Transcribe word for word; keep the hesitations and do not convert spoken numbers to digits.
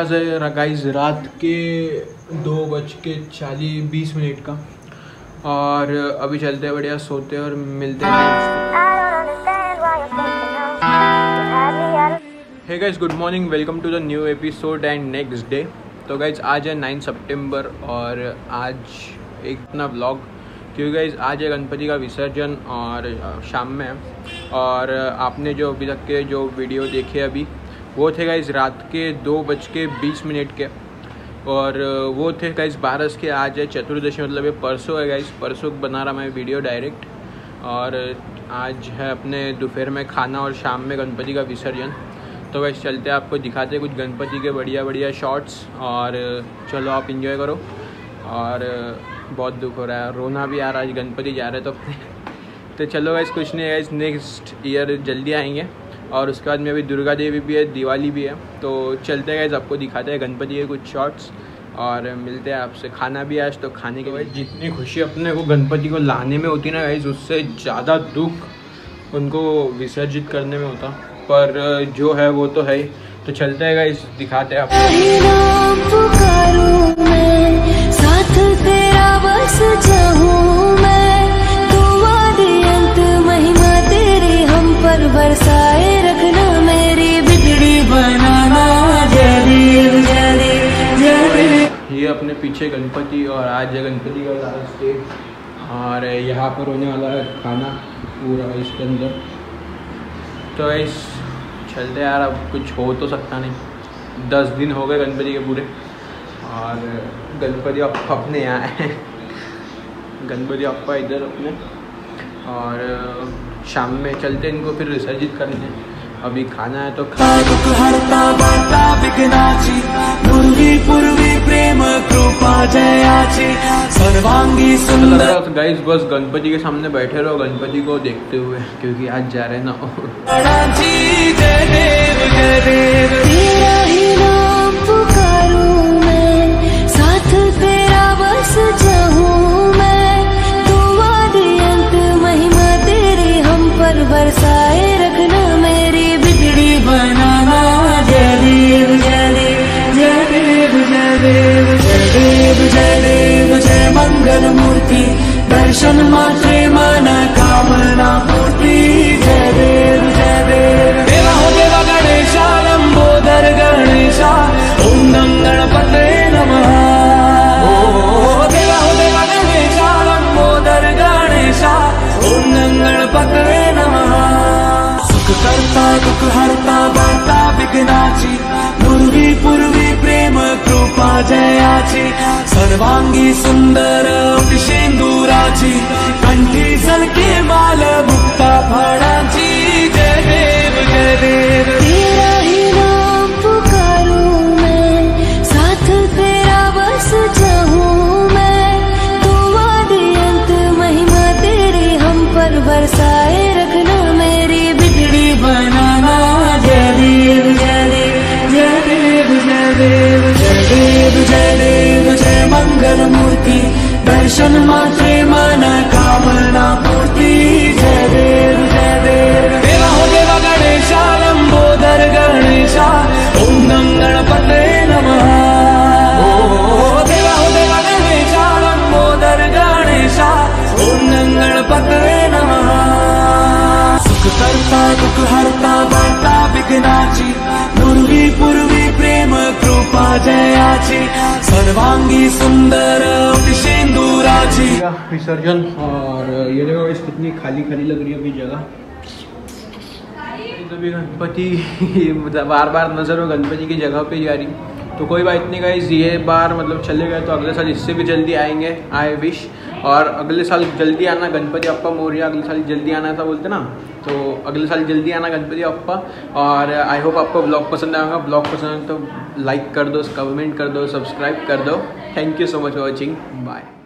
अंदाज़ है गाइस रात के दो बज के चालीस बीस मिनट का, और अभी चलते हैं बढ़िया सोते और मिलते हैं। Hey guys, good morning, welcome to the new episode and next day. तो गाइस आज है नाइन सितंबर और आज एक अपना व्लॉग, क्योंकि गाइस आज है गणपति का विसर्जन और शाम में है। और आपने जो अभी तक के जो वीडियो देखे अभी वो थे गाइस रात के दो बज के बीस मिनट के, और वो थे गाइस बारस के। आज है चतुर्दशी, मतलब ये परसों है गाइस, परसों बना रहा मैं वीडियो डायरेक्ट। और आज है अपने दोपहर में खाना और शाम में गणपति का विसर्जन। तो गाइस चलते हैं, आपको दिखाते हैं कुछ गणपति के बढ़िया बढ़िया शॉट्स, और चलो आप इंजॉय करो। और बहुत दुख हो रहा है, रोना भी आ रहा है, आज गणपति जा रहे हैं तो अपने तो चलो गाइस, कुछ नहीं है गाइस, नेक्स्ट ईयर जल्दी आएंगे। और उसके बाद में अभी दुर्गा देवी भी है, दिवाली भी है, तो चलते हैं गाइस, आपको दिखाते हैं गणपति के कुछ शॉट्स और मिलते हैं आपसे। खाना भी आज, तो खाने के बाद जितनी खुशी अपने को गणपति को लाने में होती ना गाइस, उससे ज़्यादा दुख उनको विसर्जित करने में होता, पर जो है वो तो है ही। तो चलते हैं गाइस, दिखाते हैं आपको। बरसाए रखना मेरी बिगड़ी बनाना जलील जलील जलील। ये अपने पीछे गणपति, और आज है गणपति का लास्ट डे, और यहाँ पर होने वाला है खाना पूरा इसके अंदर। तो इस चलते यार, अब कुछ हो तो सकता नहीं। दस दिन हो गए गणपति के पूरे, और गणपति अप्पा अपने यहाँ है गणपति अप्पा इधर अपने, और शाम में चलते इनको फिर विसर्जित करने। अभी खाना है तो सर्वांगी सुंदर। गाइस बस गणपति के सामने बैठे रहो गणपति को देखते हुए, क्योंकि आज जा रहे हैं ना। बरसाए रखना मेरी बिगड़ी बनाना जयदेव जयदेव जयदेव जयदेव जयदेव जयदेव जय मंगल मूर्ति, दर्शन मात्रे मन कामना पूर्ति। जयदेव जयदेव देवा हो देवा गणेशा लंबोदर गणेशा, ओम नम गणपते नमः। ओ देवा हो देवा गणेशा लंबोदर गणेशा, ओम नम गणपते करता दुख हरता वार्ता विघ्नाची, पूर्वी पूर्वी प्रेम कृपा जयाची, सर्वांगी सुंदर शेंदुराची, कंठी सलके माल मुक्ता फळाची। जय देव जय देव तेरा ही नाम पुकारूं मैं, साथ तेरा बस चाहूं मैं, तू आदि अंत महिमा तेरी हम पर बरसाए रखना मेरी बनाना जयदेव जयदेव जयदेव जयदेव जयदेव जयदेव जय मंगल मूर्ति, दर्शन मात्रे मन कामना पूर्ति। जयदेव जयदेव देवा हो देवा गणेशा लंबोदर गणेशा, ओम नम गणपते नमः। ओ देवा हो देवा गणेशा लंबोदर गणेशा, ओम नम गणपते नमः। करता दुख हरता वार्ता विघ्नाची, पूर्वी पूर्वी प्रेम कृपा जयाची, सर्वांगी सुंदर शेंदुराची। विसर्जन, और ये देखो इस कितनी खाली खाली लग रही है अभी जगह। अभी गणपति बार बार नजर हो गणपति की जगह पे जा रही, तो कोई बात नहीं गाइस, ये बार मतलब चले गए तो अगले साल इससे भी जल्दी आएंगे, आई विश। और अगले साल जल्दी आना गणपति अप्पा मोरिया, अगले साल जल्दी आना था बोलते ना, तो अगले साल जल्दी आना गणपति अप्पा। और आई होप आपको ब्लॉग पसंद आएगा। ब्लॉग पसंद आए तो लाइक कर दो, कमेंट कर दो, सब्सक्राइब कर दो। Thank you so much for watching, bye.